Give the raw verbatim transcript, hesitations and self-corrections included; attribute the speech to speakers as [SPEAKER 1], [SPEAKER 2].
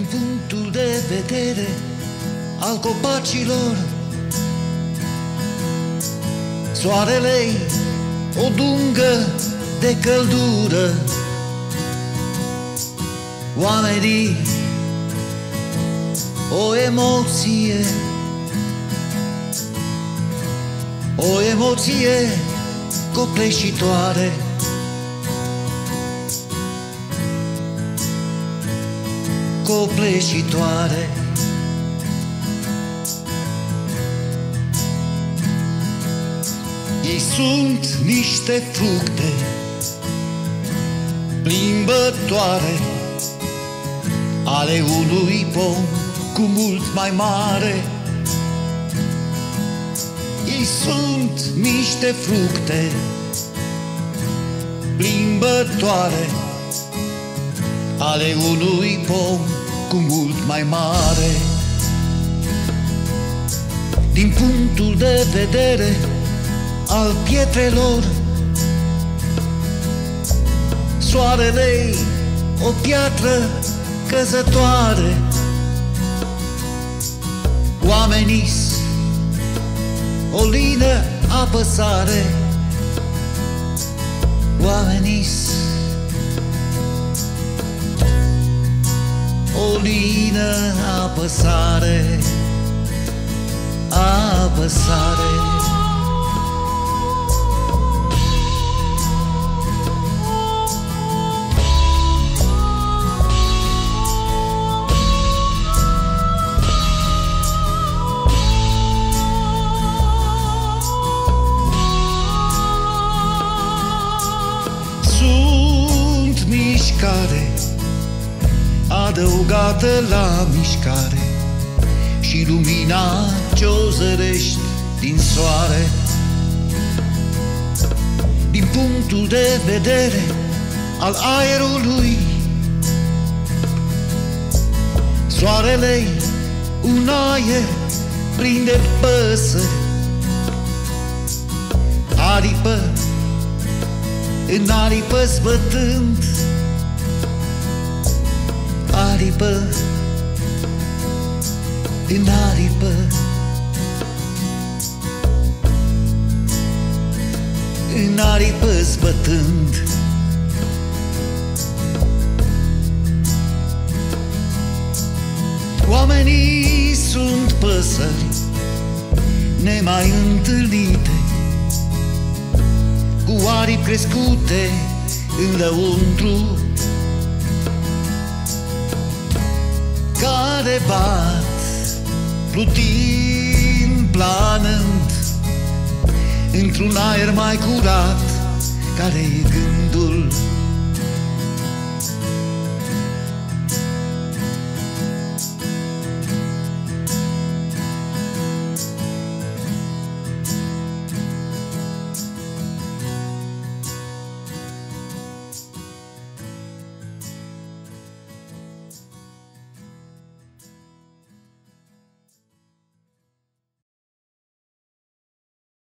[SPEAKER 1] din punctul de vedere al copacilor. Soarele-i o dungă de căldură, oamenii o emoție, o emoție copleșitoare. Copleșitoare. Ei sunt niște fructe plimbătoare ale unui pom cu mult mai mare. Ei sunt niște fructe plimbătoare ale unui pom cu mult mai mare. Din punctul de vedere al pietrelor, soarele-i o piatră căzătoare, oamenii-s o lină apăsare, oamenii-s o lină apăsare, apăsare. Sunt mișcare adăugată la mișcare și lumina ce-o zărești din soare. Din punctul de vedere al aerului, soarele-i un aer plin de păsări, aripă în aripă zbătând, aripă în aripă, în aripă zbătând. Oamenii sunt păsări nemai întâlnite, cu aripi crescute în lăuntru, care bat plutind, planând într-un aer mai curat, care e gândul